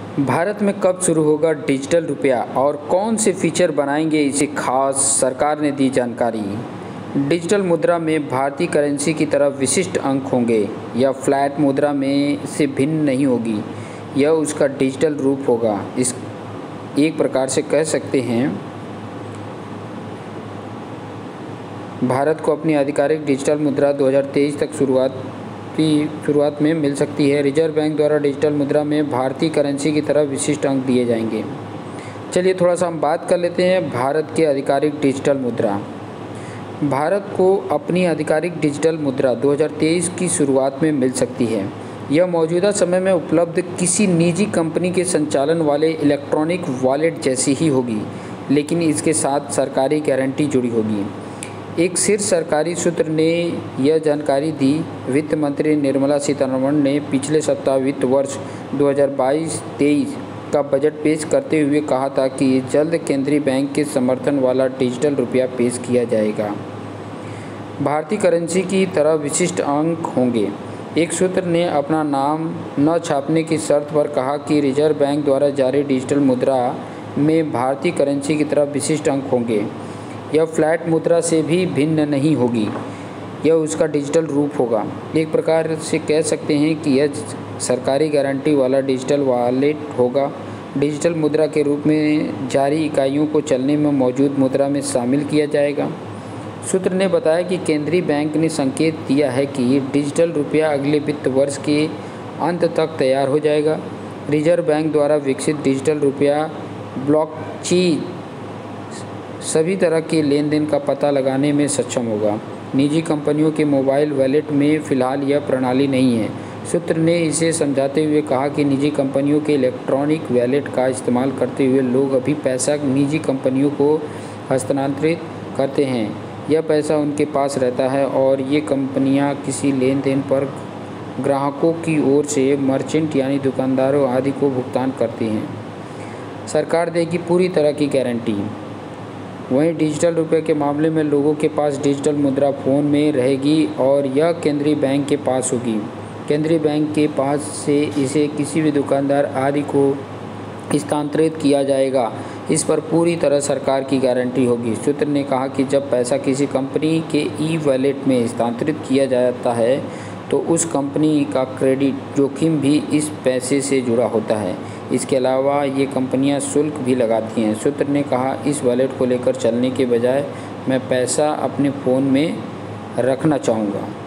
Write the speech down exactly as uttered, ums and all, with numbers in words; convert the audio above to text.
भारत में कब शुरू होगा डिजिटल रुपया और कौन से फीचर बनाएंगे इसे खास, सरकार ने दी जानकारी। डिजिटल मुद्रा में भारतीय करेंसी की तरह विशिष्ट अंक होंगे। यह फ्लैट मुद्रा में से भिन्न नहीं होगी, यह उसका डिजिटल रूप होगा। इस एक प्रकार से कह सकते हैं भारत को अपनी आधिकारिक डिजिटल मुद्रा दो हज़ार तेईस तक शुरुआत की शुरुआत में मिल सकती है। रिजर्व बैंक द्वारा डिजिटल मुद्रा में भारतीय करेंसी की तरह विशिष्ट अंक दिए जाएंगे। चलिए थोड़ा सा हम बात कर लेते हैं भारत के आधिकारिक डिजिटल मुद्रा। भारत को अपनी आधिकारिक डिजिटल मुद्रा दो हज़ार तेईस की शुरुआत में मिल सकती है। यह मौजूदा समय में उपलब्ध किसी निजी कंपनी के संचालन वाले इलेक्ट्रॉनिक वॉलेट जैसी ही होगी, लेकिन इसके साथ सरकारी गारंटी जुड़ी होगी। एक शीर्ष सरकारी सूत्र ने यह जानकारी दी। वित्त मंत्री निर्मला सीतारमण ने पिछले सप्ताह वित्त वर्ष दो हज़ार बाईस तेईस का बजट पेश करते हुए कहा था कि जल्द केंद्रीय बैंक के समर्थन वाला डिजिटल रुपया पेश किया जाएगा। भारतीय करेंसी की तरह विशिष्ट अंक होंगे। एक सूत्र ने अपना नाम न छापने की शर्त पर कहा कि रिजर्व बैंक द्वारा जारी डिजिटल मुद्रा में भारतीय करेंसी की तरह विशिष्ट अंक होंगे। यह फ्लैट मुद्रा से भी भिन्न नहीं होगी, यह उसका डिजिटल रूप होगा। एक प्रकार से कह सकते हैं कि यह सरकारी गारंटी वाला डिजिटल वॉलेट होगा। डिजिटल मुद्रा के रूप में जारी इकाइयों को चलने में मौजूद मुद्रा में शामिल किया जाएगा। सूत्र ने बताया कि केंद्रीय बैंक ने संकेत दिया है कि डिजिटल रुपया अगले वित्त वर्ष के अंत तक तैयार हो जाएगा। रिजर्व बैंक द्वारा विकसित डिजिटल रुपया ब्लॉकचेन सभी तरह के लेन देन का पता लगाने में सक्षम होगा। निजी कंपनियों के मोबाइल वॉलेट में फ़िलहाल यह प्रणाली नहीं है। सूत्र ने इसे समझाते हुए कहा कि निजी कंपनियों के इलेक्ट्रॉनिक वॉलेट का इस्तेमाल करते हुए लोग अभी पैसा निजी कंपनियों को हस्तांतरित करते हैं। यह पैसा उनके पास रहता है और ये कंपनियां किसी लेन देन पर ग्राहकों की ओर से मर्चेंट यानी दुकानदारों आदि को भुगतान करती हैं। सरकार देगी पूरी तरह की गारंटी। वहीं डिजिटल रुपये के मामले में लोगों के पास डिजिटल मुद्रा फ़ोन में रहेगी और यह केंद्रीय बैंक के पास होगी। केंद्रीय बैंक के पास से इसे किसी भी दुकानदार आदि को स्थानांतरित किया जाएगा। इस पर पूरी तरह सरकार की गारंटी होगी। सूत्र ने कहा कि जब पैसा किसी कंपनी के ई वॉलेट में स्थानांतरित किया जाता है तो उस कंपनी का क्रेडिट जोखिम भी इस पैसे से जुड़ा होता है। इसके अलावा ये कंपनियां शुल्क भी लगाती हैं। सूत्र ने कहा, इस वॉलेट को लेकर चलने के बजाय मैं पैसा अपने फ़ोन में रखना चाहूँगा।